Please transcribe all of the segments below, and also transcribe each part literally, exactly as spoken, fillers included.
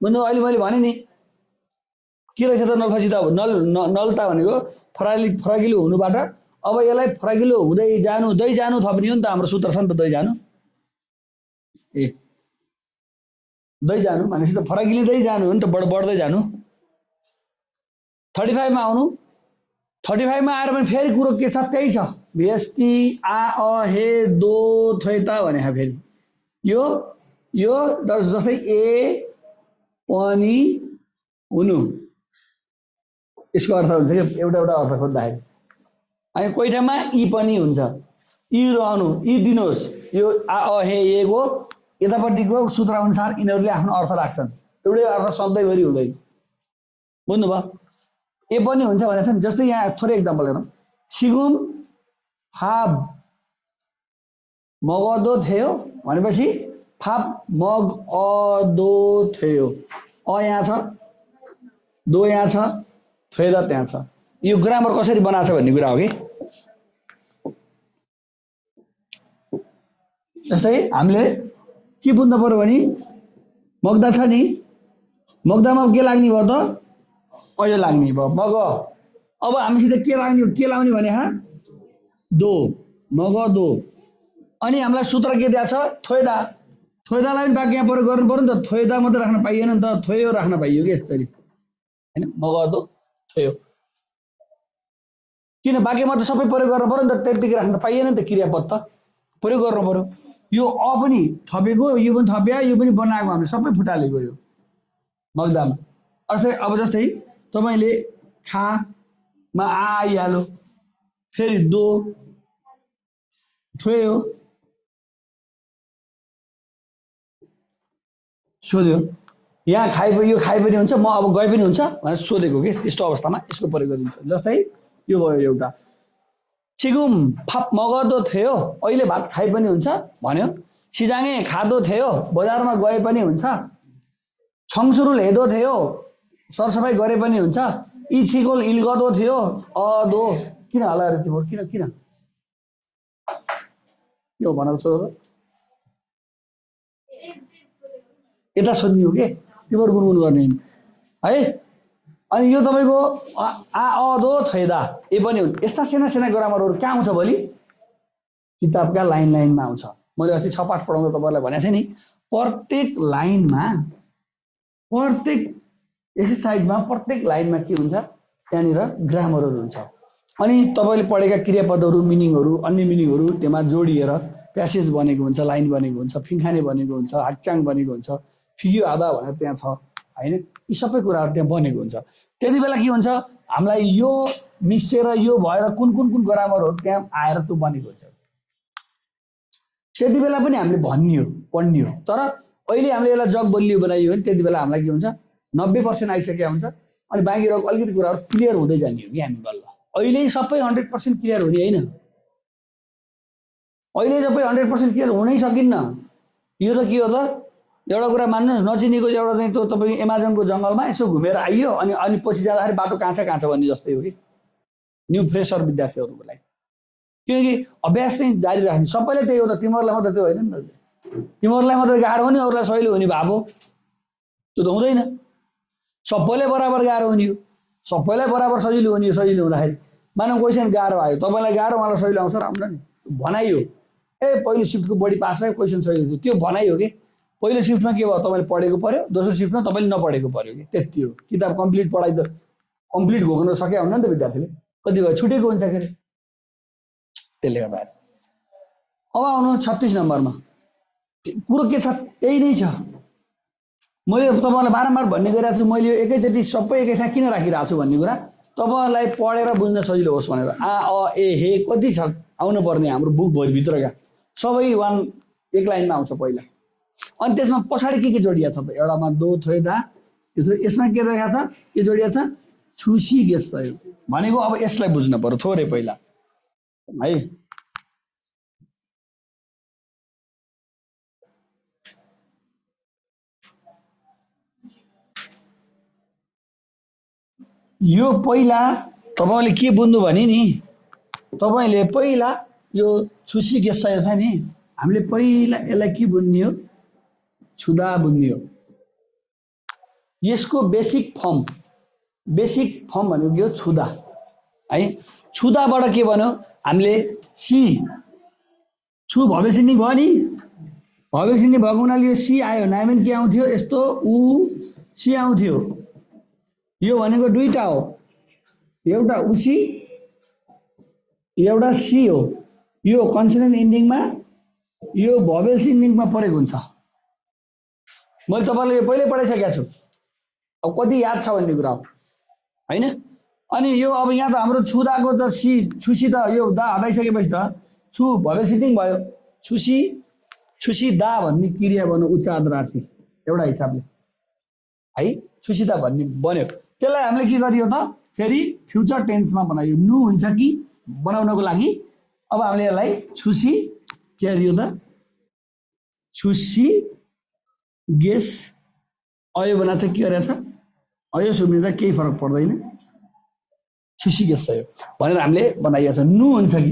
बुझ्नु अहिले मैले भने नि के रहेछ त नलफसिता नल नलता भनेको फराकिलो फराकिलो हुनुबाट अब यसलाई फराकिलो हुँदै जानु दै जानु थप्ने हो नि त हाम्रो सूत्र छ नि त दै जानु ए दै जानु भनेपछि त फराकिलिँदै जानु हो नि त बढ बढ्दै जानु थर्टी फाइभमा आउनु थर्टी फाइभमा आएर पनि फेरि कुरो के छ त्यही छ भेस्टी आ अ हे दो थैता भने फेरि यो यो जस्तै ए पनि हुनु यसको अर्थ हुन्छ कि एउटा एउटा अर्थ खोज्दाखेरि अनि कोही ठाउँमा इ पनि हुन्छ इ रहनु इ दिनुहोस् यो आ अ हे ए को यतापट्टिको सूत्र अनुसार यिनीहरूले आफ्नो अर्थ राख्छन् एउटै अर्थ सधैँभरि हुँदैन बुझ्नुभयो ए पनि हुन्छ भनेको छ नि जस्तै यहाँ थोरै एक्जाम्पल हेरौँ छिगुम फाब मगदो थियो भनेपछि फाब मग अदो थियो अ यहाँ छ दो यहाँ छ थेदा त्यहाँ छ यो ग्रामर कसरी बनाछ भन्ने कुरा हो कि जस्तै हामीले के बुझ्नु पर्यो भने मग्दा छ नि मग्दामा के लाग्ने भयो त अहिले लाग्ने भयो मग अब हामीसित के लाग्ने के लाउने भने हा दो मग दो अनि हामीलाई सूत्र के दिएको छ थोइदा थोइदालाई पनि वाक्य प्रयोग गर्नु पर्यो नि त थोइदा मात्रै राख्न पाइएन नि त थोयो राख्न पाइयो कि यसरी हैन मग दो थोयो किन वाक्यमा त सबै प्रयोग गर्नु पर्यो नि त त्यतिकै राख्न पाइएन नि त क्रियापद त प्रयोग गर्नु पर्यो यो अ पनि थपेको यो पनि थप्या यो पनि बनाएको हामीले सबै फुटालेको यो मग्दामा अझै अब जस्तै तपाईले खा मा आ आइहाल्यो फेरि दो थोयो सोध्यो यहाँ खाइ यो खाइ पनि हुन्छ म अब गए पनि हुन्छ भनेर सोधेको के त्यस्तो अवस्थामा यसको प्रयोग गरिन्छ जस्तै यो भयो एउटा छिगुम फाप मगदो थियो अहिले भात खाइ पनि हुन्छ भन्यो छिजाङे खादो थियो बजारमा गए पनि हुन्छ छङसुरुल हेदो थियो सरसफाइ गरे पनि हुन्छ इ छिकोल इल्गदो थियो अदो किन हल्ला रे तिम्रो किन किन यो भन्न सोध यता सोध्ने हो के तिम्रो गुनगुन गर्ने है अनि यो तपाईको आ अदो थैदा ए पनि हुन्छ यस्ता सेना सेना ग्रामरहरु कहाँ आउँछ भोलि किताबका लाइन लाइनमा आउँछ मैले अस्ति छ पाठ पढाउँदा तपाईलाई भनेको थिएँ नि प्रत्येक लाइनमा प्रत्येक एक्सरसाइजमा प्रत्येक लाइनमा के हुन्छ त्यहाँनिर ग्रामरहरु हुन्छ अनि तपाईले पढेका क्रियापदहरु मिनिङहरु अन्य मिनिङहरु त्यसमा जोडिएर प्यासेज बनेको हुन्छ लाइन बनेको हुन्छ फिङखाने बनेको हुन्छ हाक्चाङ बनेको हुन्छ फिग्यो आधा भनेर त्यहाँ छ हैन यी सबै कुराहरु त्यहाँ बनेको हुन्छ त्यति बेला के हुन्छ हामीलाई यो मिक्सेर यो भएर कुन कुन कुन ग्रामरहरु त्यहाँ आएर त्यो बनेको हुन्छ त्यति बेला पनि हामीले भन्ने हो पढ्ने हो तर अहिले हामीले यसलाई जग बलियो बनाइयो भने त्यति बेला हामीलाई के हुन्छ नब्बे पर्सेन्ट आइसकेको हुन्छ अनि बाँकी रहेको अलिकति कुराहरु क्लियर हुँदै जाने हो कि हामी बल्ल अहिले सबै हन्ड्रेड पर्सेन्ट क्लियर हुने हैन अहिले सबै हन्ड्रेड पर्सेन्ट क्लियर हुनै सकिन्न यो त के हो त एउटा कुरा मान्नुस् नचिनेको एउटा चाहिँ त्यो तपाईको एमाजोनको जंगलमा यसो घुमेर आइयो अनि अनि पछि जाँदाखेरि बाटो कहाँ छ कहाँ छ भन्ने जस्तै हो कि न्यू फ्रेशर विद्यार्थीहरुको लागि किनकि अभ्यास चाहिँ जारी राख्नु सबैले त्यही हो त तिमीहरुलाई मात्र त्यो हैन नि त तिमीहरुलाई मात्र गाह्रो हुने अरूलाई सजिलो हुने भाबो त्यो त हुँदैन सबैले बराबर गाह्रो हुने हो सबैलाई बराबर सजिलो हुने सजिलो हुँदाखेरि मानव क्वेशन गाह्रो आयो तपाईलाई गाह्रो मलाई सजिलो आउँछ राम्रो नि भनाइ हो ए पहिलो शिफ्टको बढी पास भयो क्वेशन सजिलो थियो त्यो भनाइ हो कि पहिलो शिफ्टमा के भयो तपाईले पढेको पर्यो दोस्रो शिफ्टमा तपाईले नपढेको पर्यो कि त्यति हो किताब कम्प्लिट पढाइ त कम्प्लिट गर्न सके हुन्न नि त विद्यार्थीले कति भयो छुटेको हुन्छ के त्यसले गर्दा अब आउनु छत्तीस नम्बरमा कुरो के छ त्यही नै छ मैले तपाईलाई बारम्बार भन्ने गरिरहेको छु मैले एकैचोटी सबै एकै ठाउँ किन राखिरहेको छु भन्ने कुरा तपाईलाई पढेर बुझ्न सजिलो होस् भनेर आ अ ए हे कति छ आउनु पर्ने हाम्रो बुक भरि भित्रका सबै वान एक लाइनमा आउँछ पहिला अनि त्यसमा पछाडी के के जोडिया छ त एउटामा दो थोइदा यसमा के रहेको छ के जोडिया छ छुसी गेस भनेको अब यसलाई बुझ्न पर्यो थोरै पहिला है यो पहिला तपाईले के बुझ्नु भने नि तपाईले पहिला यो छुसी गेस छ नि हामीले पहिला यसलाई के बुझ्ने हो छुदा बुझ्ने हो यसको बेसिक फर्म बेसिक फर्म भनेको के हो छुदा है छुदाबाट के भन्यो हामीले सी छु भव्य सिन्डिङ भयो नि भव्य सिन्डिङ भएको हुनाले यो सी आयो नाइमेन के आउँथ्यो यस्तो उ सी आउँथ्यो यो भनेको दुईटा हो एउटा उसी एउटा सी हो यो कन्सोनेन्ट इन्डिङमा यो भवेल इन्डिङमा परेको हुन्छ मैले तपाईँलाई यो पहिल्यै पढाइसकेको छु अब कति याद छ भन्ने कुरा हो हैन अनि यो अब यहाँ त हाम्रो छुदाको त सी छुसी त यो दा हटाइसकेपछि त छु भवेल सिन्डिङ भयो छुसी छुसी दा भन्ने क्रिया बन्यो उच्च आर्द्रार्थी एउटा हिसाबले है छुसी दा भन्ने बन्यो त्यसलाई हामीले के गरियो त फेरि फ्युचर टेन्समा बनायो नु हुन्छ कि बनाउनको लागि अब हामीले यसलाई छुसी के गरियो त छुसी गेस अयो बना चाहिँ के गरेछ अयो सुन्ने केही फरक पर्दैन छुसी गेस छ यो भनेर हामीले बनाइएको छ नु हुन्छ कि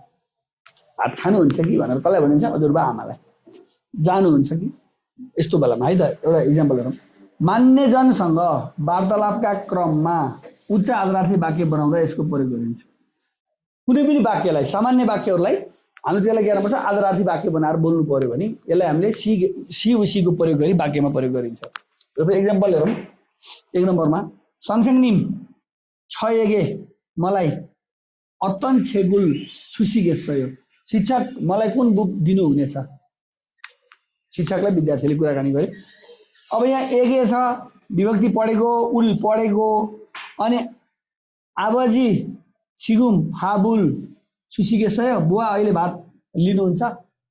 भात खानु हुन्छ कि भनेर कसलाई भनिन्छ हजुरबा आमालाई जानुहुन्छ कि यस्तो बेलामा है त एउटा इक्जाम्पल हेरौँ मान्यजनसँग वार्तालापका क्रममा उच्च आर्द्रार्थी वाक्य बनाउँदा यसको प्रयोग गरिन्छ कुनै पनि वाक्यलाई सामान्य वाक्यहरूलाई हामीले त्यसलाई के गर्नुपर्छ आर्द्रार्थी वाक्य बनाएर बोल्नु पर्यो भने यसलाई हामीले सी सी उसीको प्रयोग गरी वाक्यमा प्रयोग गरिन्छ जस्तो इक्जाम्पल हेरौँ एक नम्बरमा सनसेङ निम छ एगे मलाई अतन छेगुल छुसी गेस यो शिक्षक मलाई कुन बुक दिनुहुनेछ शिक्षकलाई विद्यार्थीले कुराकानी गरे अब यहाँ एगे छ विभक्ति पढेको उल पढेको अनि आबाजी छिगुम फाबुल छुसी गेस यो बुवा अहिले भात लिनुहुन्छ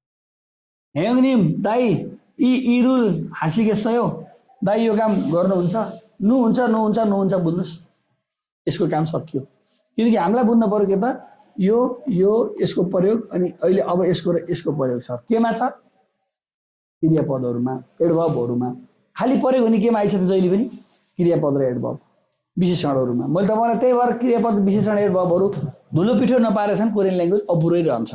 हेङनिम दाई इ इरुल हाँसी गेस यो दाई यो काम गर्नुहुन्छ नु हुन्छ नु हुन्छ नु हुन्छ बुझ्नुस् यसको काम सकियो किनकि हामीलाई बुझ्नु पर्यो के त यो यो यसको प्रयोग अनि अहिले अब यसको र यसको प्रयोग छ केमा छ क्रियापदहरुमा एडभर्बहरुमा खाली प्रयोग हुने केमा आइछ त जहिले पनि क्रियापद र एडभर्ब विशेषणहरुमा मैले तपाईलाई त्यही भएर क्रियापद विशेषण एडभर्बहरु धुलो पिठो नपारेछन् कोरियन ल्याङ्ग्वेज अपुरै रहन्छ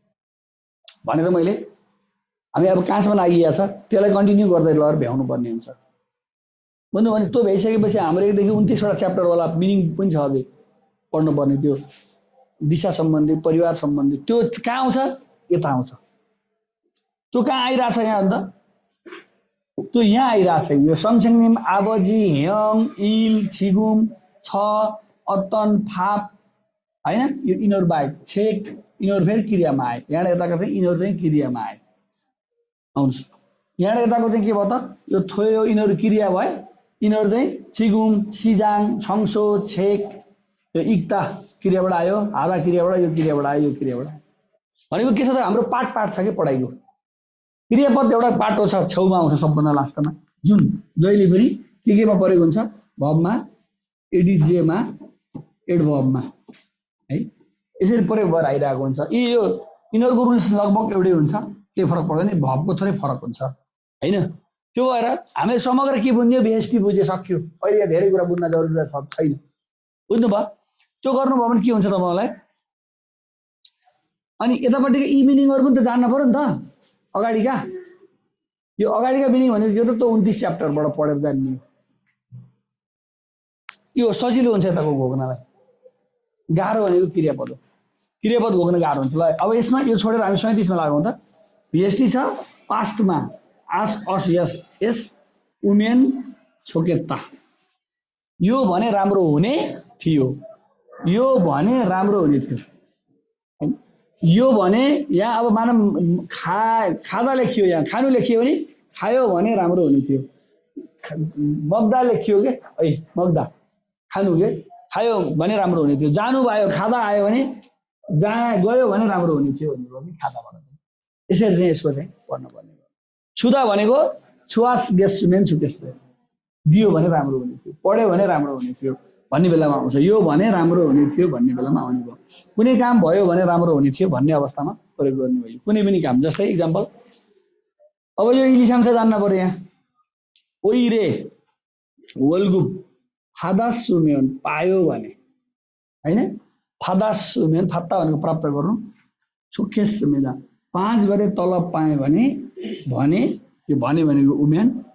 भनेर मैले हामी अब कहाँसम्म लागिया छ त्यसलाई कन्टिन्यू गर्दै लहर भ्याउनु पर्ने हुन्छ भन्नु भने त्यो भइसकेपछि हाम्रो एक देखि उन्तीस वटा च्याप्टर वाला मिनिङ पनि छ अझै पढ्नु पर्ने त्यो दिशा सम्बन्धी परिवार सम्बन्धी त्यो कहाँ आउँछ यता आउँछ त्यो कहाँ आइराछ यहाँ अन्त त्यो यहाँ आइराछ यो संसंगनिम आबजी हेङ इल छिगुम छ अतन फाप हैन यो इनर बाहेक छेक इनर फेरि क्रियामा आए यहाँ यताको चाहिँ इनर चाहिँ क्रियामा आए आउनुस् यहाँ यताको चाहिँ के भयो त यो थोयो इनर क्रिया भयो इनर चाहिँ छिगुम सिजाङ छङसो छेक यो इक्ता क्रियाबाट आयो हादा क्रियाबाट यो क्रियाबाट आयो यो क्रियाबाट भनेको के छ त हाम्रो पाठ पाठ छ के पढाइको क्रियापद एउटा पाटो छ छेउमा आउँछ सबभन्दा लास्टमा जुन जहिले पनि के केमा प्रयोग हुन्छ भर्बमा एडिजेमा एडभर्बमा है यसरी प्रयोग भएर आइरहेको हुन्छ यी यो यिनीहरूको रुल्स लगभग एउटै हुन्छ के फरक पर्दैन भर्बको थोरै फरक हुन्छ हैन त्यो भएर हामीले समग्र के बुझ्यो बीएसटी बुझे सक्यो अहिले धेरै कुरा बुझ्न जरुरी छ छैन बुझ्नु भयो त्यो गर्नुभयो भने के हुन्छ तपाईलाई अनि यतापट्टिको ई मिनिङहरु पनि त जान्न पर्यो नि त अगाडिका यो अगाडिका मिनिङ भनेको यो त त उन्तीस च्याप्टरबाट पढेर जान्ने हो यो सजिलो हुन्छ यताको घोक्नलाई गाह्रो भनेको क्रियापद हो क्रियापद घोक्न गाह्रो हुन्छ ल अब यसमा यो छोडेर हामी सैंतीस मा लागौं त बीएसटी छ पास्टमा आस अस यस एस उमेन छोकेत्ता यो भने राम्रो हुने थियो यो भने राम्रो हुने थियो यो भने यहाँ अब मानव खा खादा लेखियो यहाँ खानु लेखियो भने खायो भने राम्रो हुने थियो मग्दा लेखियो के है मग्दा खानु के खायो भने राम्रो हुने थियो जानु भयो खादा आयो भने जा गयो भने राम्रो हुने थियो भन्ने खादाबाट यसरी चाहिँ यसको चाहिँ पढ्नु पर्ने छुदा भनेको छुवास गेस मेन छुकेस दियो भने राम्रो हुने थियो पढ्यो भने राम्रो हुने थियो भन्ने बेलामा आउँछ यो भने राम्रो हुने थियो भन्ने बेलामा आउने भयो कुनै काम भयो भने राम्रो हुने थियो भन्ने अवस्थामा प्रयोग गर्ने भयो कुनै पनि काम जस्तै एक्जाम्पल अब यो इलिशांश जान्न पर्यो यहाँ ओइरे वल्गुब फादास सुमेन पायो भने हैन फादास सुमेन फात्ता भनेको प्राप्त गर्नु छुकेस सुमेदा पाँच गरे तलब पाए भने भने यो भने भनेको उमेन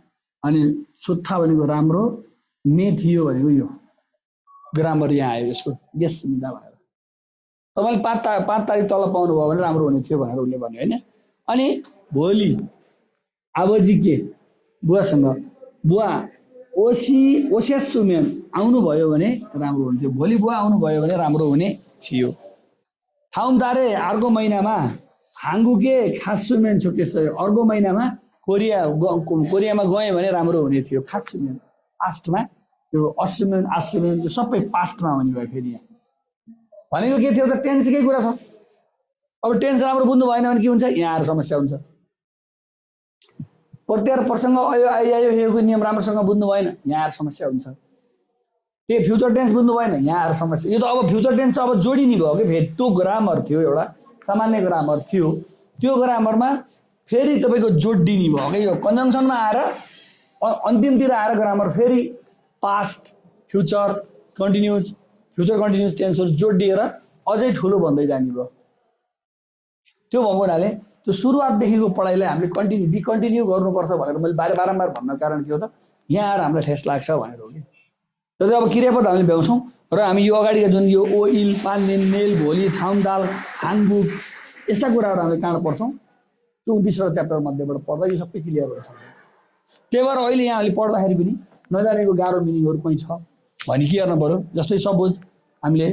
अनि सुत्था भनेको राम्रो, मे थियो भनेको यो ग्रामर यहाँ आयो यसको यस मिदा भनेर तपाईँले पाँच ता पाँच तारिक तल पाउनुभयो भने राम्रो हुने थियो भनेर उसले भन्यो होइन। अनि भोलि आबजी के बुवासँग बुवा ओसी ओसियस सुमेन आउनुभयो भने राम्रो हुन्थ्यो, भोलि बुवा आउनुभयो भने राम्रो हुने थियो। ठाउँ तारे अर्को महिनामा हाङ्गुके खास सुमेन छुकेछ, अर्को महिनामा कोरिया कोरियामा गएँ भने राम्रो हुने थियो। खास सुमेन पास्टमा त्यो अस्सुमेन आस्सुमेन त्यो सबै पास्टमा हुने भयो। फेरि यहाँ भनेको के थियो त टेन्सकै कुरा छ। अब टेन्स राम्रो बुझ्नु भएन भने के हुन्छ, यहाँ आएर समस्या हुन्छ। प्रत्याहार प्रसङ्ग आयो आइआयो हेको नियम राम्रोसँग बुझ्नु भएन, यहाँ आएर समस्या हुन्छ। के फ्युचर टेन्स बुझ्नु भएन, यहाँ आएर समस्या। यो त अब फ्युचर टेन्स त अब जोडिने भयो कि फेरि त्यो ग्रामर थियो, एउटा सामान्य ग्रामर थियो, त्यो ग्रामरमा फेरि तपाईँको जोडिने भयो कि यो कन्जङ्सनमा आएर अन्तिमतिर आएर ग्रामर फेरि past future continuous future continuous टेन्सहरू जोडिएर अझै ठुलो भन्दै जाने भयो। त्यो भएको हुनाले त्यो सुरुवातदेखिको पढाइलाई हामीले कन्टिन्यू डिकन्टिन्यू गर्नुपर्छ भनेर मैले बार बारम्बार भन्न कारण के हो त, यहाँ आएर हामीलाई ठेस लाग्छ भनेर हो कि। जस्तै अब क्रियापद हामीले भ्याउँछौँ र हामी यो अगाडिको जुन यो ओ इल पाँच दिन मेल भोलि थाउन दाल हाङबुक यस्ता कुराहरू हामीले कहाँ पढ्छौँ, त्यो उन्तिसवटा च्याप्टर मध्येबाट पढ्दा यो सबै क्लियर हुन्छ। त्यही भएर अहिले यहाँ हामीले पढ्दाखेरि पनि नजानेको गाह्रो मिनिङहरू पनि छ भने के गर्न पर्यो। जस्तै सपोज हामीले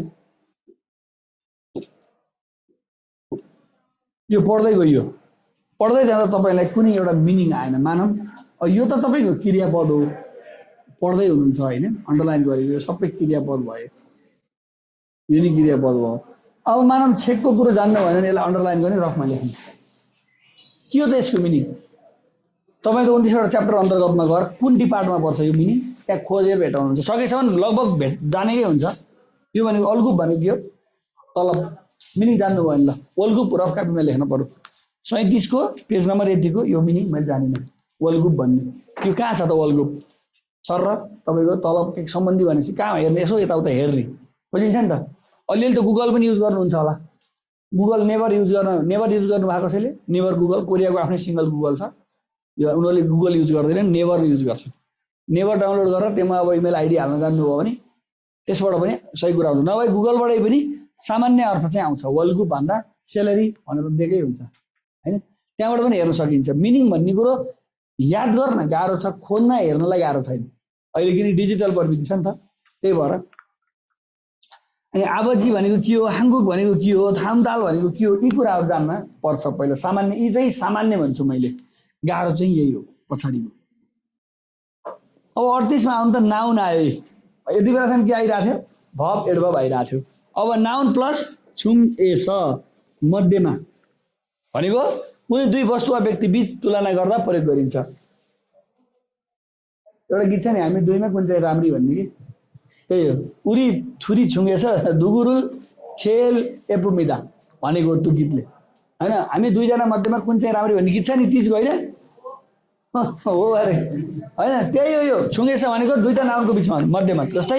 यो पढ्दै गइयो, पढ्दै जाँदा तपाईँलाई कुनै एउटा मिनिङ आएन, मानौँ यो त तपाईँको क्रियापद हो, पढ्दै हुनुहुन्छ होइन, अन्डरलाइन गरेको यो सबै क्रियापद भयो, यो नि क्रियापद भयो। अब मानौँ छेकको कुरो जान्नु भएन भने यसलाई अन्डरलाइन गर्ने रफमा लेख्नु, के हो त यसको मिनिङ। तपाईँको उन्तिसवटा च्याप्टर अन्तर्गतमा गएर कुन टी पार्टमा पर्छ यो मिनिङ त्यहाँ खोजेर भेटाउनुहुन्छ, सकेसम्म लगभग भेट जानेकै हुन्छ। यो भनेको अल्गुप भनेको के हो, तलब मिनिङ जान्नु भयो भने ल वल्गुप रफ कापीमा लेख्नु पर्यो। सैँतिसको पेज नम्बर यतिको यो मिनिङ मैले जानिनँ, वल्गुप भन्ने यो कहाँ छ त वल्गुप सर र तपाईँको तलब सम्बन्धी भनेपछि कहाँ हेर्ने, यसो यताउता हेर्ने बुझिन्छ नि त। अलिअलि त गुगल पनि युज गर्नुहुन्छ होला, गुगल नेभर युज गर्न नेभर युज गर्नु भएको कसैले, नेभर गुगल कोरियाको आफ्नै सिङ्गल गुगल छ, यो उनीहरूले गुगल युज गर्दैन नेभर युज गर्छ। नेभर डाउनलोड गरेर त्यसमा अब इमेल आइडी हाल्न जान्नुभयो भने त्यसबाट पनि सही कुरा हुन्छ, नभए गुगलबाटै पनि सामान्य अर्थ चाहिँ आउँछ, वल्गुप भन्दा सेलेरी भनेर दिएकै हुन्छ होइन, त्यहाँबाट पनि हेर्न सकिन्छ। मिनिङ भन्ने कुरो याद गर्न गाह्रो छ, खोज्न हेर्नलाई गाह्रो छैन, अहिले किन डिजिटल प्रविधि छ नि त, त्यही भएर। अनि आबजी भनेको के हो, हाङगुक भनेको के हो, थामदाल भनेको के हो, यी कुराहरू जान्न पर्छ पहिला। सामान्य यी चाहिँ सामान्य भन्छु मैले, गाह्रो चाहिँ यही हो पछाडिको। अब अडतिसमा आउनु त नाउन आयो, यति बेलासम्म के आइरहेको थियो, भब एडभब आइरहेको थियो। अब नाउन प्लस छुम एस मध्येमा भनेको कुनै दुई वस्तु वा व्यक्ति बीच तुलना गर्दा प्रयोग गरिन्छ। एउटा गीत छ नि, हामी दुईमा कुन चाहिँ राम्री भन्ने कि, त्यही हो। उरी थुरी छुङ्गेछ दुगुरु छेल एपुमिदा भनेको त्यो गीतले होइन, हामी दुईजना मध्येमा कुन चाहिँ राम्री भन्ने गीत छ नि तिजको होइन, हो अरे होइन, त्यही हो। यो छुङ्गेछ भनेको दुईटा नाउनको बिचमा मध्यमा, जस्तै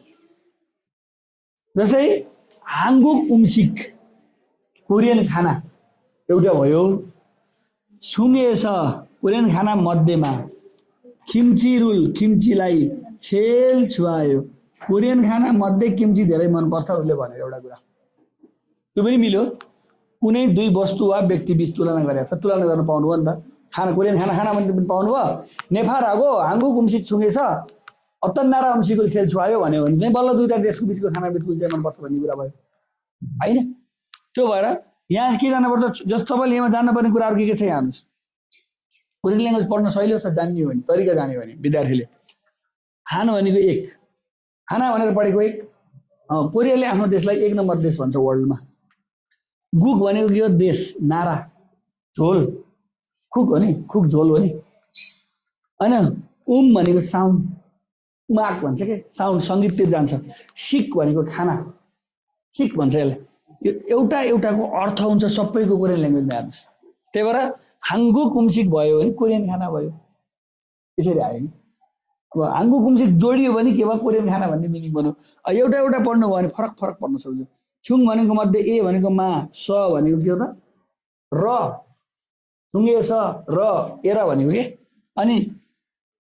जस्तै हाङबुक उम्सिक कोरियन खाना एउटा भयो, छुङ्गेछ कोरियन खाना मध्येमा, किम्ची रुल किम्चीलाई छेल छुवायो, कोरियन खाना मध्ये किम्ची धेरै मनपर्छ उसले भन्यो एउटा कुरा, त्यो पनि मिल्यो। कुनै दुई वस्तु वा व्यक्ति बीच तुलना गरेको छ, तुलना गर्न पाउनुभयो नि त, खाना कोरियन खाना खाना भन्ने पनि पाउनुभयो, नेफाराको हाङबुक उम्सिक छुङ्गेछ अत्तन्नारा उम्सिकुल छेल छुवायो भन्यो भने चाहिँ बल्ल दुईवटा देशको बिचको खाना बिच कुन चाहिँ मनपर्छ भन्ने कुरा भयो होइन। त्यो भएर यहाँ के जानुपर्छ, जस्तो तपाईँले यहाँ जान्नुपर्ने कुराहरू के के छ यहाँ हेर्नुहोस्। कोरियन ल्याङ्ग्वेज पढ्न सहिलो छ जान्ने हो भने, तरिका जान्यो भने विद्यार्थीले, हान भनेको एक, हाना भनेर पढेको एक, कोरियाले आफ्नो देशलाई एक नम्बर देश भन्छ वर्ल्डमा। गुक भनेको के हो, देश नारा झोल, खुक हो नि, खुक झोल हो नि होइन। उम भनेको साउन्ड, उमाक भन्छ के, साउन्ड सङ्गीततिर जान्छ। सिक भनेको खाना, सिक भन्छ यसलाई। यो एउटा एउटाको अर्थ हुन्छ सबैको कोरियन ल्याङ्ग्वेजमा हेर्नुहोस्। त्यही भएर हाङबुक उम्सिक भयो भने कोरियन खाना भयो, यसरी आयो नि। अब हाङबुक उम्सिक जोडियो भने के भयो, कोरियन खाना भन्ने मिनिङ बन्यो। एउटा एउटा पढ्नु भयो भने फरक फरक पढ्न सक्यो। छुङ भनेको मध्ये ए भनेको मा, स भनेको के हो त र, छुङ्गे स र एरा भनेको के, अनि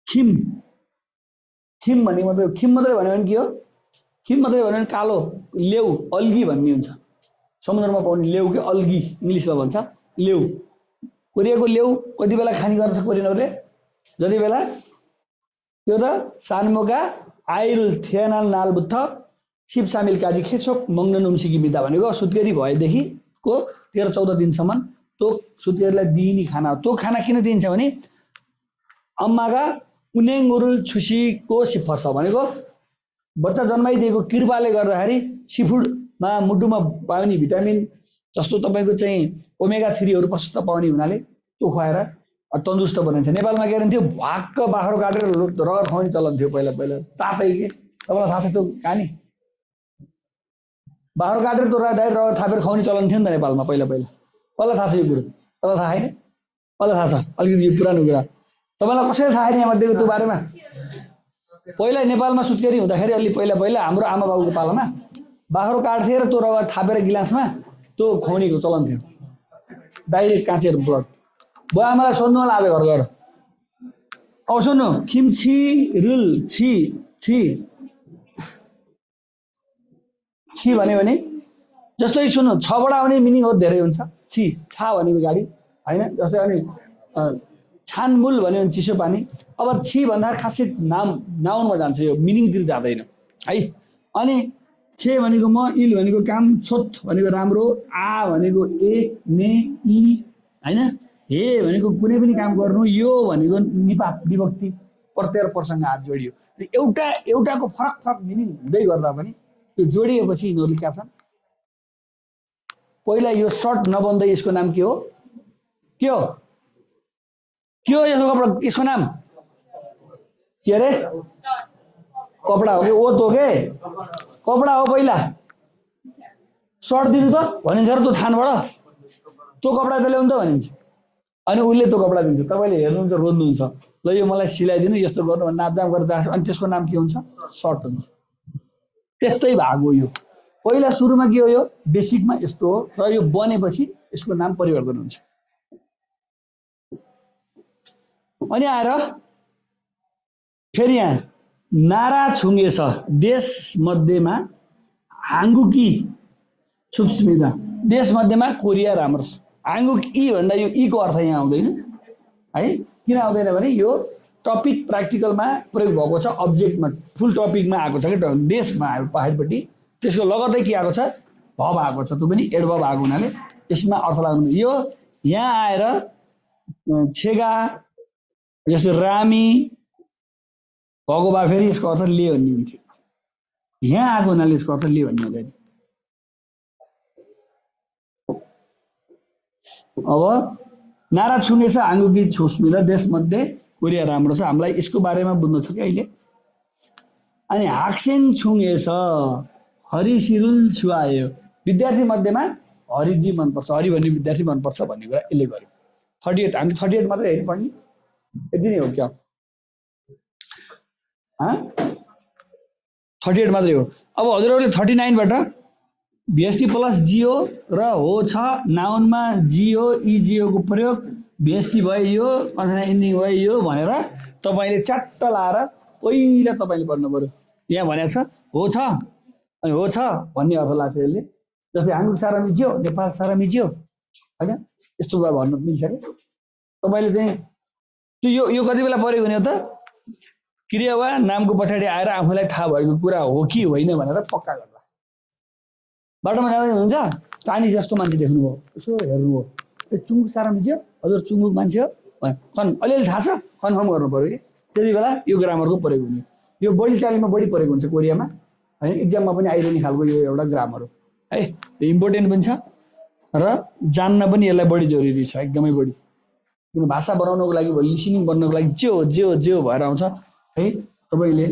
खिम खिम भन्ने मात्रै खिम मात्रै भन्यो भने के हो खिम मात्रै भन्यो भने कालो लेउ अल्गी भन्ने हुन्छ समुद्रमा पाउने लेउ के अल्गी इङ्ग्लिसमा भन्छ लेउ कोरियाको लेउ कति बेला खाने गर्छ कोरियनहरूले जति बेला त्यो त सानमोका आइल थिएनाल नाल बुत्थ सिप सामिल काजी खेसोक मङ्न नुम्सिकी बिदा भनेको सुत्केरी भएदेखिको तेह्र चौध दिनसम्म त्यो सुत्केरीलाई दिइने खाना हो त्यो खाना किन दिइन्छ भने अम्माका उनेङ्गुरुल छुसीको सिफस भनेको बच्चा जन्माइदिएको कृपाले गर्दाखेरि सिफुडमा मुटुमा पाउने भिटामिन जस्तो तपाईँको चाहिँ ओमेगा थ्रीहरू प्रशस्त पाउने हुनाले त्यो खुवाएर तन्दुरुस्त बनाइन्छ नेपालमा के गरिन्थ्यो भ्वाक्क बाख्रो काटेर रगत खुवाउने चलन थियो पहिला पहिला तातै के तपाईँलाई थाहा छ त्यो कहानी बाख्रो काटेर त्यो डाइरेक्ट रगत थापेर खुवाउने चलन थियो नि त नेपालमा पहिला पहिला कसलाई थाहा छ यो कुरो तपाईँलाई थाहा छैन कसलाई थाहा छ अलिकति यो पुरानो कुरा तपाईँलाई कसैले थाहा छैन यहाँमध्येको त्यो बारेमा पहिला नेपालमा सुत्केरी हुँदाखेरि अलि पहिला पहिला हाम्रो आमा बाबुको पालामा बाख्रो काट्थे र त्यो रगत थापेर गिलासमा त्यो खुवाउनेको चलन थियो डाइरेक्ट काँचेर ब्लड बुवा आमालाई सोध्नु होला आज घर गएर अब सुन्नु खिम्छी रुल छि छि छि भन्यो भने जस्तै सुन्नु छबाट आउने मिनिङहरू धेरै हुन्छ छि छा भनेको गाडी होइन जस्तै अनि छानमुल भन्यो भने चिसो पानी अब छि भन्दा खासै नाम नाउनमा जान्छ यो मिनिङतिर जाँदैन है अनि छे भनेको म इल भनेको काम छोट भनेको राम्रो आ भनेको ए ने इ होइन हे भनेको कुनै पनि काम गर्नु यो भनेको निपात विभक्ति प्रत्यय प्रसङ्ग हात जोडियो एउटा एउटाको फरक फरक मिनिङ हुँदै गर्दा पनि त्यो जोडिएपछि यिनीहरूले क्या छन् पहिला यो सर्ट नबन्दै यसको नाम के हो के हो के हो यसको कपडा यसको नाम के अरे कपडा हो कि ओत हो के कपडा हो पहिला सर्ट दिनु त भनिन्छ र त्यो थानबाट त्यो कपडा त ल्याउनु त भनिन्छ अनि उसले त्यो कपडा दिन्छ तपाईँले हेर्नुहुन्छ रोज्नुहुन्छ ल यो मलाई सिलाइदिनु यस्तो गर्नु भने नापजाप गरेर जान्छ अनि त्यसको नाम के हुन्छ सर्ट हुन्छ त्यस्तै भाग हो यो पहिला सुरुमा के हो यो बेसिकमा यस्तो हो र यो बनेपछि यसको नाम परिवर्तन हुन्छ अनि आएर फेरि यहाँ नारा छुङ्गेछ देश मध्येमा हाङ्गुकी छुप्स्मिता देश मध्येमा कोरिया राम्रो छ हाङ्गुक इ भन्दा यो इ को अर्थ यहाँ आउँदैन है किन आउँदैन भने यो टपिक प्र्याक्टिकलमा प्रयोग भएको छ अब्जेक्टमा फुल टपिकमा आएको छ कि देशमा आयो पहाडपट्टि त्यसको लगत्तै के आएको छ भव आएको छ त्यो पनि एडभव आएको हुनाले यसमा अर्थ लाग्नु यो यहाँ आएर छेगा जस्तो रामी भएको भए फेरि यसको अर्थ ले भन्ने हुन्थ्यो यहाँ आएको हुनाले यसको अर्थ ले भन्ने हुँदैन अब नारा छुङ्गेछ हाङ्गुकी छुस्मिता देशमध्ये कोरिया राम्रो छ हामीलाई यसको बारेमा बुझ्नु छ कि अहिले अनि हाक्सेन छुङ्गेछ हरि सिरुल छुवायो विद्यार्थी मध्येमा हरिजी मनपर्छ हरि भन्ने विद्यार्थी मनपर्छ भन्ने कुरा यसले गर्यो थर्टी एट हामी थर्टी एट मात्रै हेर्नु पर्ने यति नै हो क्या थर्टी एट मात्रै हो अब हजुरहरूले थर्टी नाइनबाट भिएसटी प्लस जियो र हो छ नाउनमा जियो इजियोको प्रयोग भिएसटी भयो यो अथवा इन्डिङ भयो यो भनेर तपाईँले च्याट्ट लाएर पहिला तपाईँले पढ्नु पर्यो यहाँ भनेको छ हो छ अनि हो छ भन्ने अर्थ लाग्छ यसले जस्तै हाङ्गुक सारा मिच्यो नेपाल सारा मिच्यो होइन यस्तो भयो भन्नु मिल्छ कि तपाईँले चाहिँ त्यो यो यो कति बेला प्रयोग हुने हो त क्रिया वा नामको पछाडि आएर आफूलाई थाहा भएको कुरा हो कि होइन भनेर पक्का गर्दा बाटोमा जाँदै हुन्छ चानी जस्तो मान्छे देख्नुभयो यसो हेर्नुभयो त्यो चुङ्गुक सारा मिच्यो हजुर चुङ्गुक मान्छे हो कन् अलिअलि थाहा छ कन्फर्म गर्नु पऱ्यो कि त्यति बेला यो ग्रामरको प्रयोग हुने यो बढी चालीमा बढी प्रयोग हुन्छ कोरियामा होइन इक्जाममा पनि आइरहने खालको यो एउटा ग्रामर हो है त्यो इम्पोर्टेन्ट पनि छ र जान्न पनि यसलाई बढी जरुरी छ एकदमै बढी किन भाषा बनाउनको लागि भयो लिसनिङ बन्नको लागि जे हो जे हो जे हो भएर आउँछ है तपाईँले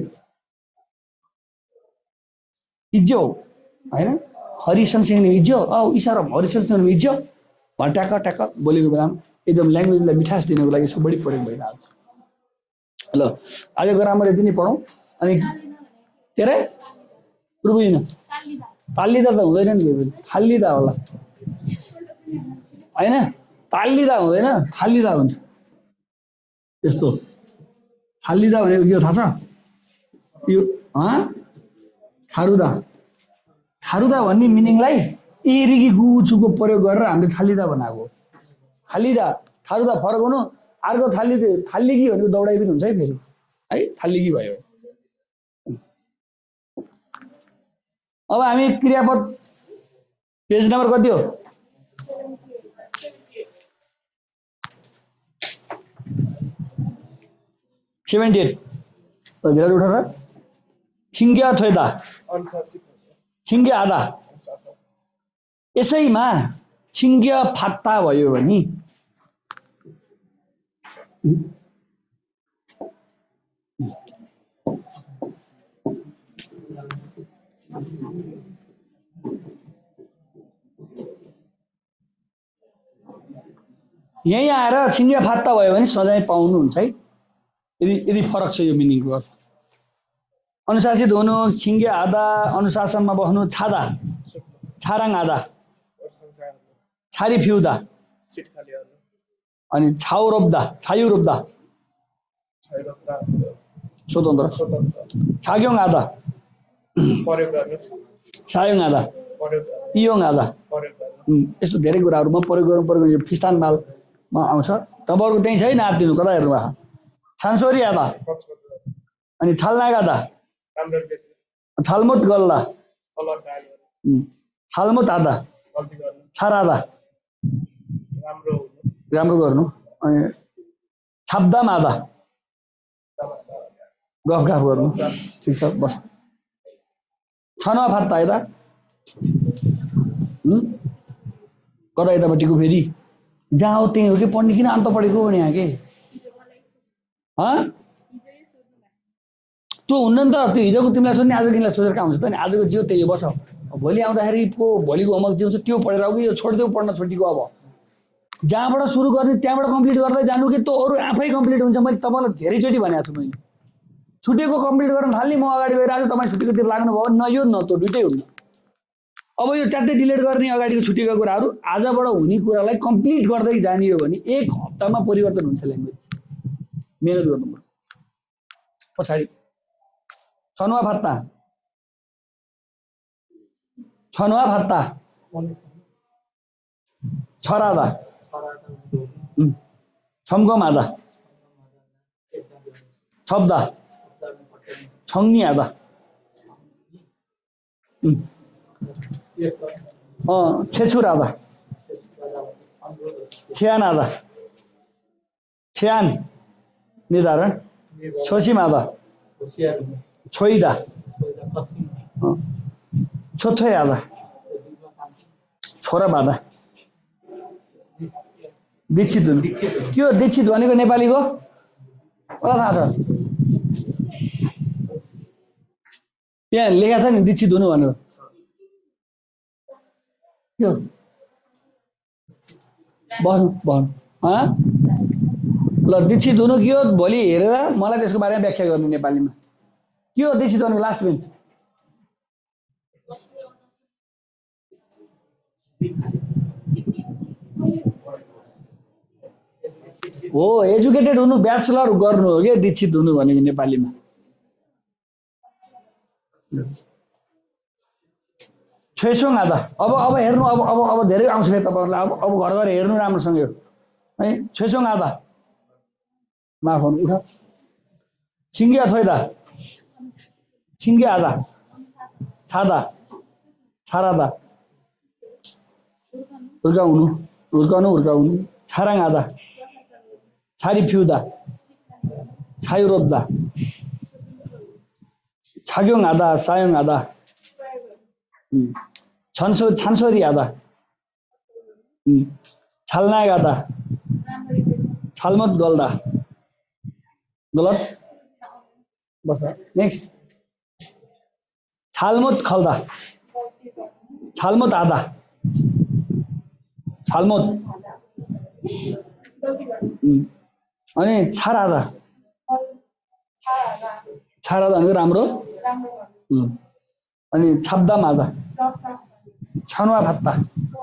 इज्जो होइन हरिशमसँग इज्जो औ इसारा हरिशमसँग इज्जो भट्याक ट्याक बोलेको बेलामा एकदम ल्याङ्ग्वेजलाई मिठास दिनको लागि यसको बढी प्रयोग भइरहेको छ ल आजको ग्रामर यति नै पढौँ अनि के अरे बुझिन तालिदा त हुँदैन नि थालिदा होला होइन तालिदा हुँदैन थालिदा हुन्छ यस्तो थालिदा भनेको के हो थाहा छ? यो थारुदा थारुदा भन्ने मिनिङलाई इरिगी गुचुको प्रयोग गरेर हामीले थालिदा बनाएको। थालिदा थारुदा फरक हुनु। अर्को थाली थालिगी भनेको दौडाइ पनि हुन्छ है फेरि है थालिगी भयो। अब हामी क्रियापद पेज नम्बर कति हो? सेभेन्टी एट धेरै उठा छ। छिङ्ग्या थोइदा छिङ्ग्या आधा यसैमा छिङ्ग्या फात्ता भयो भने यही आएर छिङ्ग्या फात्ता भयो भने सजाय पाउनुहुन्छ है यदि यदि फरक छ यो मिनिङको अर्थ। अनुशासित हुनु छिङ्ग्या आधा अनुशासनमा बस्नु छादा छाराङ आधा छारी फिउदा अनि छाउ रोप्दा छायु रोप्दा स्वतन्त्र छाग्योङ आधा छायोङ आधा इयोङ आधा यस्तो धेरै कुराहरूमा प्रयोग गर्नु पर्यो। यो फिस्तान मालमा आउँछ। तपाईँहरूको त्यही छैन आत्तिनु कता हेर्नु भएको? छान्सोरी आधा अनि छालनाग आधा छालमुत गल्ला छालमुत आधा छार आधा राम्रो गर्नु अनि छाप्दाम आधा गफ गफ गर्नु। ठिक छ बस। छनुवा फात्ता यता कता यतापट्टिको फेरि जहाँ हो त्यही हो कि पढ्ने किन अन्त पढेको हो नि यहाँ के त्यो हुन्न नि त। त्यो हिजोको तिमीलाई सोध्ने आज किनलाई सोधेर काम हुन्छ त नि। आजको जिउ त्यही बस। भोलि आउँदाखेरि पो भोलिको होमवर्क जिउँछ त्यो पढेर आऊ कि यो छोडिदेऊ पढ्न छोटीको। अब जहाँबाट सुरु गर्ने त्यहाँबाट कम्प्लिट गर्दै जानु कि त्यो अरू आफै कम्प्लिट हुन्छ। मैले तपाईँलाई धेरैचोटि भनेको छु। मैले छुट्टीको कम्प्लिट गर्न थाल्ने म अगाडि गइरहेको छु। तपाईँ छुट्टीकोतिर लाग्नुभयो न यो न त्यो दुइटै हुन्न। अब यो च्याट्टै डिलिट गर्ने अगाडिको छुट्टीका कुराहरू आजबाट हुने कुरालाई कम्प्लिट गर्दै जाने हो भने एक हप्तामा परिवर्तन हुन्छ ल्याङ्ग्वेज। मेहनत गर्नु पर्यो। पछाडि छनुवा फात्ता छनुवा फात्ता छरादा छम्कम आधा छब्दा छङ्नी आधा छेछुर आधा छ्यान आधा छ्यान निर्धारण छोसिम आधा छोइदा छोथोय आधा छोरा बाधा दीक्षित हुनु के हो? दीक्षित भनेको नेपालीको कसलाई थाहा छ? त्यहाँ लेखा छ नि दीक्षित हुनु भनेको के हो? बस्नु बस्नु ल दीक्षित हुनु के हो? भोलि हेरेर मलाई त्यसको बारेमा व्याख्या गर्नु नेपालीमा। के हो दीक्षित भनेको? लास्ट बेन्च हो। एजुकेटेड हुनु ब्याचलर गर्नु हो क्या दीक्षित हुनु भनेको नेपालीमा। छेसोङ आधा अब अब हेर्नु अब अब अब धेरै आउँछ फेरि तपाईँहरूलाई। अब अब घर गएर हेर्नु राम्रोसँग यो है। छेसोङ आधा माफ गर्नु उठ। छिङ्गिया छोइदा छिङ्गिया आधा छादा छारादा हुर्काउनु हुर्काउनु हुर्काउनु छाराङ आधा छारी फिउदा छायु रोप्दा छाग्योङ आधा सायोङ आधा छन्सो छान्सोरी आधा छालनाग आधा छालमत गल्दा गलत बस। नेक्स्ट छालमत खल्दा छालमत आधा छालमत अनि छार आधा छार आधा भनेको राम्रो अनि छाप्दाम आधा छनुवा फात्ता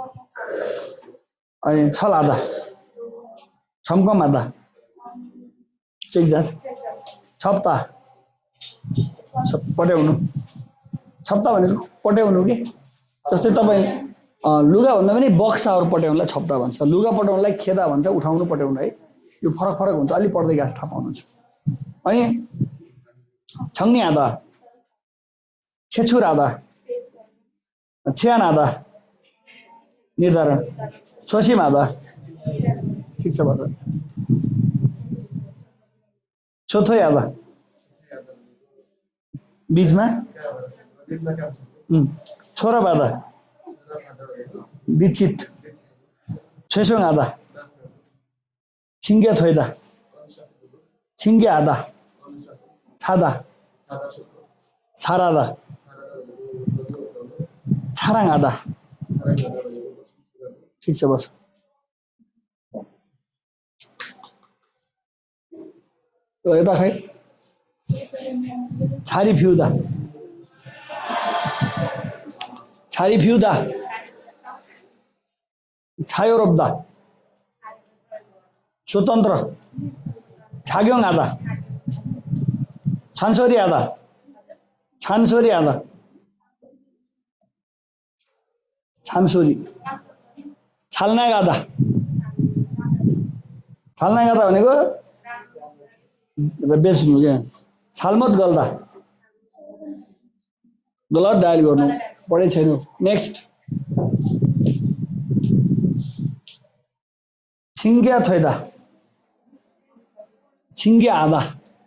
अनि छल आधा छम्कम आधा चेक जात छप्ता पट्याउनु छप्ता भनेको पट्याउनु के जस्तै तपाईँ लुगा भन्दा पनि बक्साहरू पट्याउनुलाई छप्ता भन्छ लुगा पट्याउनुलाई खेदा भन्छ उठाउनु पट्याउनु है यो फरक फरक हुन्छ अलि पढ्दै गएछ थाहा पाउनुहुन्छ अनि छङ्नी आधा छेछुर आधा छ्यान आधा निर्धारण छोसिम आधा ठिक छ भन्छ छोथो आधा बीचमा छोरा बाधा दीक्षित छेसोङ आधा छिङ्गे थोइदा छिङ्गे आधा छादा छारादा छाराङ आधा ठिक छ बस यता खै छारी फिउदा छारी फिउदा छायो रोप्दा स्वतन्त्र छाग्योङ आधा छानसोरी आधा छानसोरी आधा छानसोरी छाल्नाग आधा छाल्नाग आधा भनेको बेच्नु क्या छालमत गल्दा गलत डायल गर्नु पढे छैन नेक्स्ट छिङ्ग्या थोइदा छिङ्ग्या आधा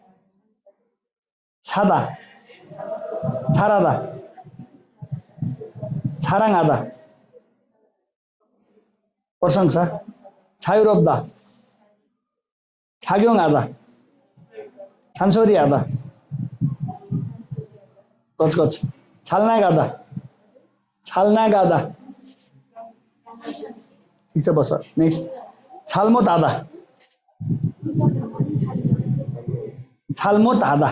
छादा छारादा छाराङ आधा प्रशंसा छायो रोप्दा छाग्योङ आधा छानसोरी आधा कचकच छाल्नाग आधा छाल्नाग आधा ठिक छ बस नेक्स्ट छालमोत आधा छालमोत आधा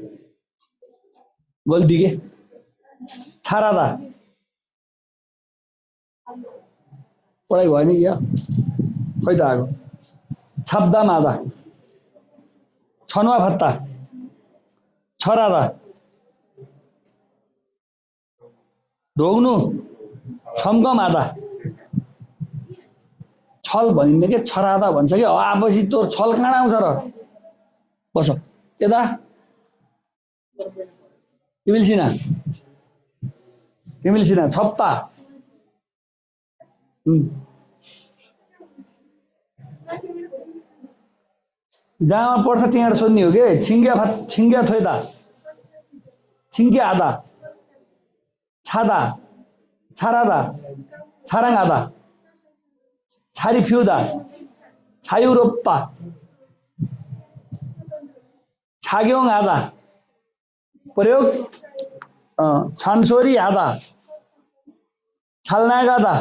गल्ती के छारादा पढाइ भयो नि क्या खै त आएको छाप्दाम आधा छनुवा भत्ता छरादा ढोग्नु छम्कम आधा छल भनिन्न के छरादा भन्छ कि आएपछि तँ छल कहाँ आउँछ र बस यता तिमिल सिना तिमिल सिना छप्ता जहाँमा पढ्छ त्यहाँ सोध्ने हो कि छिङ्ग्या भात छिङ्ग्या थोइदा छिङ्ग्या आधा छादा छारादा छाराङ आधा छारी फिउदा छायु रोप्पा छाग्योङ आधा प्रयोग छानसोरी आधा छाल्नाग आधा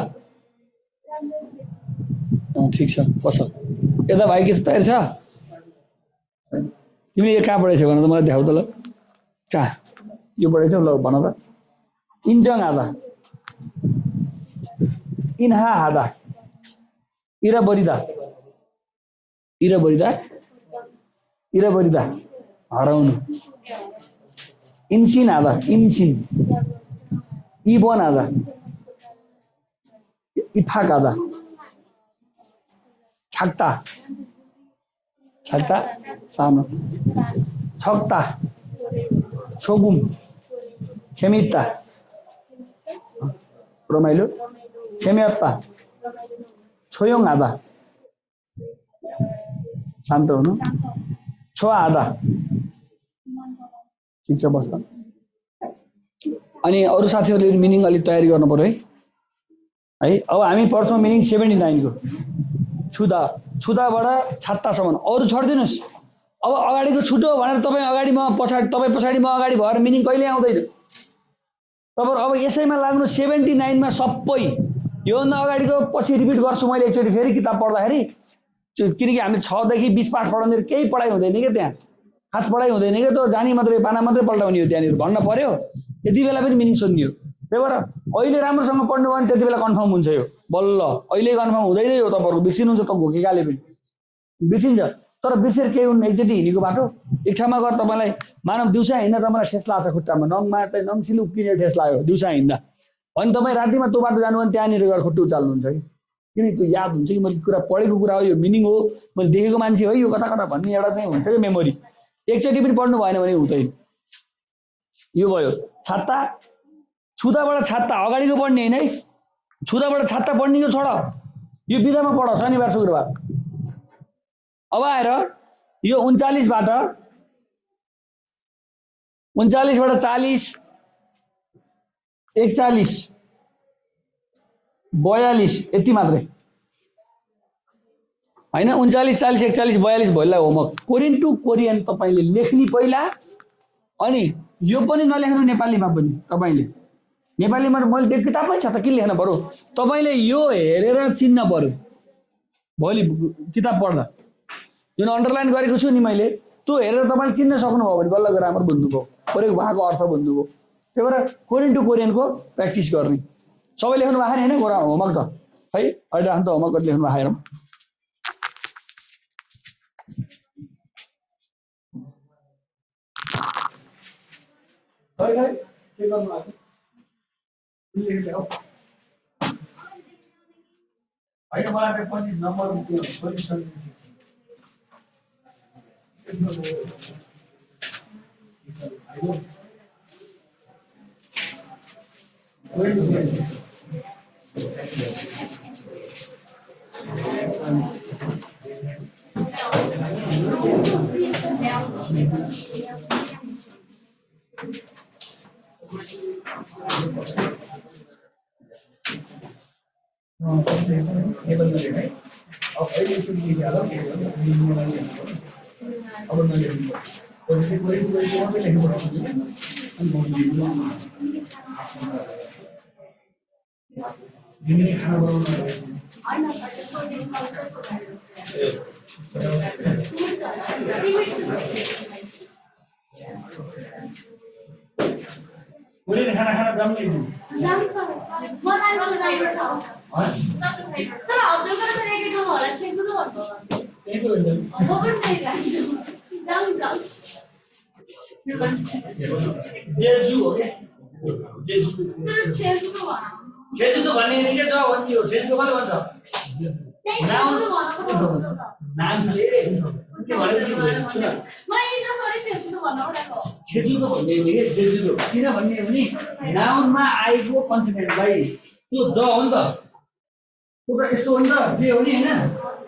ठिक छ बस यता भाइ के तयार छ तिमीले यो कहाँ पढेछौ भन त मलाई देखाउ त ल कहाँ यो पढेछौ ल भन त इन्जङ आधा इन्हा आधा इरा बरिदा इरा बरिदा इरा बरिदा हराउनु इन्सिन आधा इन्सिन इबन आधा इफाक आधा छाक्ता छाक्ता सानो छक्ता छोगुम छेमित्ता रमाइलो छेम्याप्पा छोयोङ आधा शान्त हुनु छोवा आधा ठिक छ बस अनि अरू साथीहरूले मिनिङ अलिक तयारी गर्नु पर्यो है है अब हामी पढ्छौँ मिनिङ सेभेन्टी नाइनको छुदा छुदाबाट छात्तासम्म अरू छोडिदिनुहोस् अब अगाडिको छुटो भनेर तपाईँ अगाडि म पछाडि तपाईँ पछाडि म अगाडि भएर मिनिङ कहिले आउँदैन तपाईँहरू अब यसैमा लाग्नु सेभेन्टी नाइनमा सबै योभन्दा अगाडिको पछि रिपिट गर्छु मैले एकचोटि फेरि किताब पढ्दाखेरि किनकि हामीले छदेखि बिस पाठ पढाउँदाखेरि केही पढाइ हुँदैन क्या त्यहाँ खास पढाइ हुँदैन क्या त्यो जानी मात्रै पाना मात्रै पल्टाउने हो त्यहाँनिर भन्न पर्यो त्यति बेला पनि मिनिङ सोध्ने हो त्यही भएर अहिले राम्रोसँग पढ्नु भयो भने त्यति बेला कन्फर्म हुन्छ यो बल्ल अहिले कन्फर्म हुँदैन यो तपाईँहरूको बिर्सिनुहुन्छ त घोकेकाले पनि बिर्सिन्छ तर बिर्सेर केही हुन्न एकचोटि हिँडेको बाटो एक ठाउँमा गएर तपाईँलाई मानव दिउँसा हिँड्दा तपाईँलाई ठेस लाग्छ खुट्टामा नङमा चाहिँ नङसिल उक्किने ठेस लाग्यो दिउँसा हिँड्दा अनि तपाईँ रातिमा त्यो बाटो जानु भने त्यहाँनिर गएर खुट्टु उचाल्नुहुन्छ कि किन त्यो याद हुन्छ कि मैले कुरा पढेको कुरा हो यो मिनिङ हो मैले देखेको मान्छे हो यो कता कता भन्ने एउटा चाहिँ हुन्छ कि मेमोरी एकचोटि पनि पढ्नु भएन भने हुँदैन यो भयो छाता छुदाबाट छाता अगाडिको पढ्ने होइन है छुदाबाट छाता पढ्ने यो छोड यो बिदामा पढ शनिबार शुक्रबार अब आएर यो उन्चालीसबाट उन्चालीसबाट चालीस एकचालीस बयालीस यति मात्रै होइन उन्चालीस चालीस एकचालीस बयालीस भोलिलाई होमवर्क कोरियन टु कोरियन तपाईँले लेख्ने पहिला अनि यो पनि नलेख्नु नेपालीमा पनि तपाईँले नेपालीमा मैले त्यो किताबै छ त के लेख्न पर्यो तपाईँले यो हेरेर चिन्न पर्यो भोलि किताब पढ्दा जुन अन्डरलाइन गरेको छु नि मैले त्यो हेरेर तपाईँले चिन्न सक्नुभयो भने बल्ल ग्रामर बुझ्नुभयो परेको भाषाको अर्थ बुझ्नुभयो त्यही भएर कोरियन टु कोरियनको प्र्याक्टिस गर्ने सबै लेख्नु भएको होइन गोरा होमवर्क त है अहिले राख्नु त होमवर्क लेख्नु भएको होइन मलाई पनि नम्बर खाना खाना जम्ने जान्छ मलाई चाहिँ राम्रो छ तर हजुरको त एकै ठाउँ होला छेक्नु त भन्नु त्यही त हुन्छ म पनि त्यही जान्छु जाऊ जाऊ जेजु हो के जेजु छेजु त भन छेजु त भन्ने नि के छ भन्ने हो छेजु कसले भन्छ नाम त भन्न त नामले के भन्नु सुन मैले त सरी छेजु त भन्न परेको छेजु त भन्ने नि के जेजु त किन भन्ने हो नि नाउनमा आएको कन्सोनेन्टलाई त्यो ज हो नि त त्यो त यस्तो हो नि त जे हो नि हैन